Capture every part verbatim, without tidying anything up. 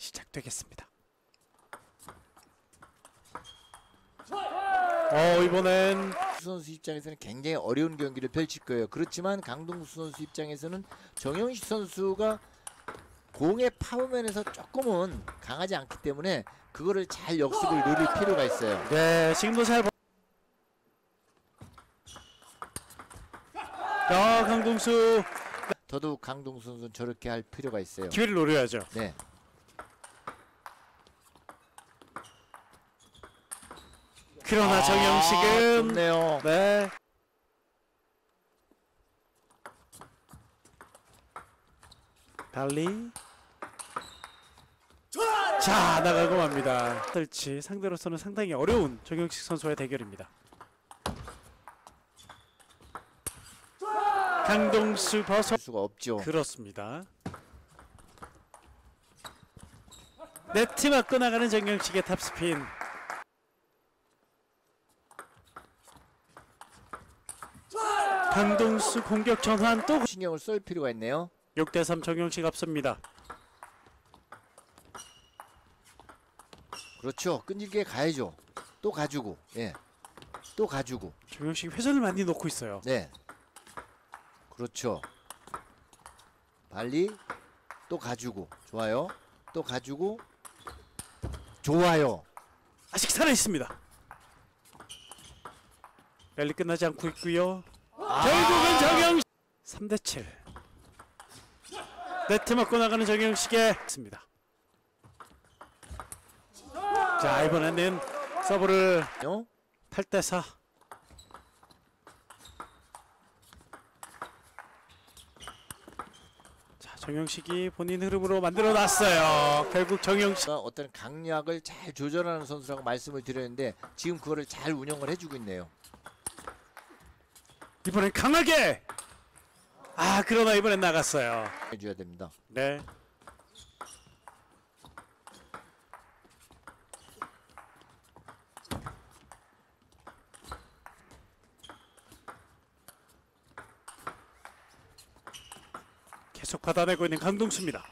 시작되겠습니다. 어 이번엔 선수 입장에서는 굉장히 어려운 경기를 펼칠 거예요. 그렇지만 강동수 선수 입장에서는 정영식 선수가 공의 파워면에서 조금은 강하지 않기 때문에 그거를 잘 역습을 누릴 필요가 있어요. 네 지금도 잘 야, 강동수 더더욱 강동수 선수는 저렇게 할 필요가 있어요. 기회를 노려야죠. 네. 그러나 아, 정영식은 좋네요. 네. 달리 자 나가고 맙니다. 들치 상대로서는 상당히 어려운 정영식 선수와의 대결입니다. 강동수 벗어 수가 없죠. 그렇습니다. 네트 맞고 나가는 정영식의 탑스핀. 강동수 공격 전환 또 신경을 쓸 필요가 있네요. 육 대 삼 정영식 앞섭니다. 그렇죠. 끈질기게 가야죠. 또 가지고, 예, 또 가지고. 정영식 회전을 많이 놓고 있어요. 네, 그렇죠. 발리 또 가지고, 좋아요. 또 가지고, 좋아요. 아직 살아 있습니다. 랠리 끝나지 않고 있고요. 아 결국은 정영식 삼 대 칠. 네트 맞고 나가는 정영식의 있습니다. 자 이번에는 서브를 어? 팔 대 사. 자 정영식이 본인 흐름으로 만들어 놨어요. 결국 정영식 어떤 강약을 잘 조절하는 선수라고 말씀을 드렸는데 지금 그거를 잘 운영을 해주고 있네요. 이번엔 강하게. 아 그러나 이번엔 나갔어요. 해줘야 됩니다. 네. 계속 받아내고 있는 강동수입니다.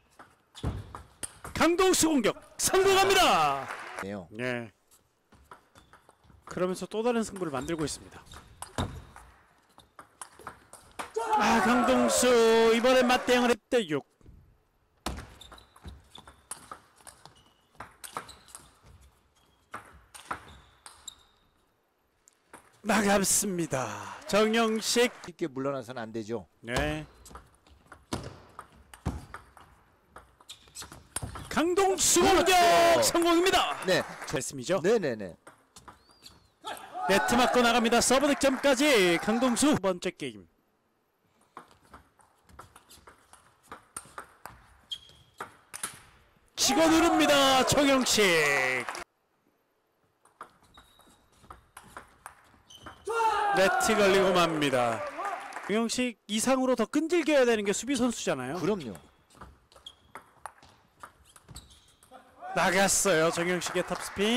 강동수 공격 성공합니다. 네요. 네. 그러면서 또 다른 승부를 만들고 있습니다. 아 강동수 이번엔 맞대응을 했대 육. 나갑습니다. 정영식 쉽게 물러나서는 안 되죠. 네. 강동수 공격 그렇죠. 성공입니다. 네, 됐습니다. 네네네. 네트 맞고 나갑니다. 서브 득점까지 강동수 두 번째 게임. 치고 누릅니다. 정영식. 네트 걸리고 맙니다. 정영식 이상으로 더 끈질겨야 되는 게 수비 선수잖아요. 그럼요. 나갔어요. 정영식의 탑스핀.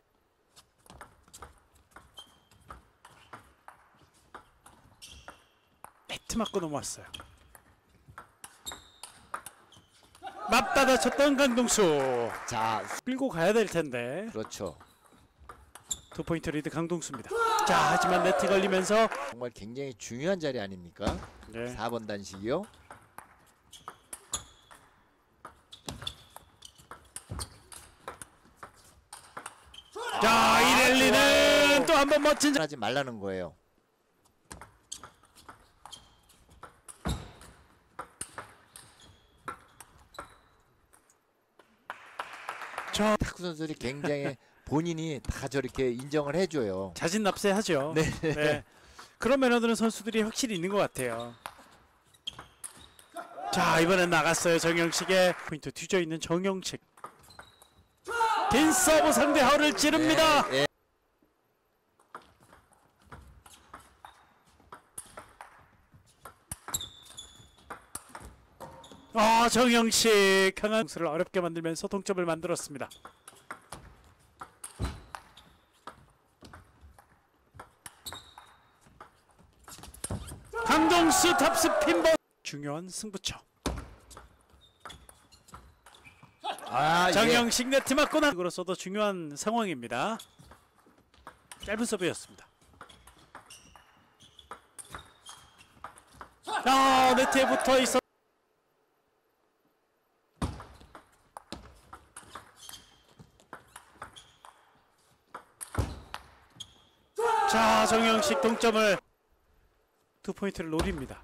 네트 맞고 넘어왔어요. 맞받아 쳤던 강동수. 자, 끌고 가야 될 텐데. 그렇죠. 두 포인트 리드 강동수입니다. 자, 하지만 네트 걸리면서 정말 굉장히 중요한 자리 아닙니까? 네. 사 번 단식이요. 자, 이 랠리는 또 한 번 멋진 하지 말라는 거예요. 저 탁구 선수들이 굉장히 본인이 다 저렇게 인정을 해줘요. 자진납세하죠. 네. 네. 그런 매너들은 선수들이 확실히 있는 것 같아요. 자, 이번엔 나갔어요. 정영식의 포인트 뒤져 있는 정영식. 긴 서브 상대 허를 찌릅니다. 네, 네. 아, 정영식 강한 공수를 어렵게 만들면서 동점을 만들었습니다. 강동수 탑스핀 번 중요한 승부처. 아, 정영식 네트 맞고 나로서도 중요한 상황입니다. 짧은 서브였습니다. 아, 네트에 붙어 있어. 자, 정영식 동점을 두 포인트를 노립니다.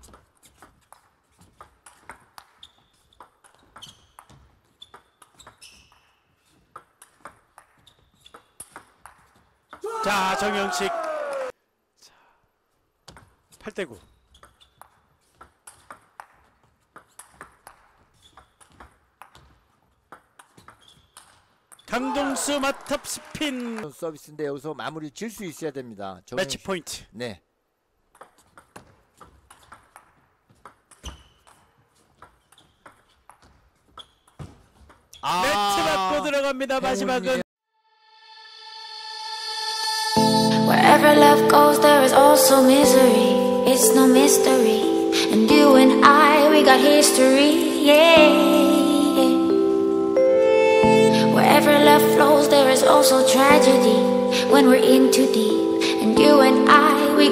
자, 정영식. 자, 팔 대 구. 강동수 맞탑 스핀. 서비스인데 여기서 마무리 질 수 있어야 됩니다. 매치 포인트. 네. 아, 네트 맞고 들어갑니다. 마지막은. Wherever love goes, there is also misery. It's no mystery. And you and I, we got history. Yeah. Wherever love flows, there is also tragedy. When we're in too deep, and you and I.